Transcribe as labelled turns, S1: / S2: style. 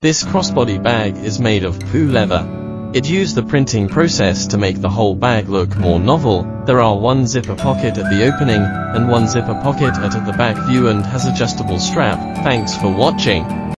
S1: This crossbody bag is made of PU leather. It used the printing process to make the whole bag look more novel. There are one zipper pocket at the opening and one zipper pocket at the back view and has adjustable strap. Thanks for watching.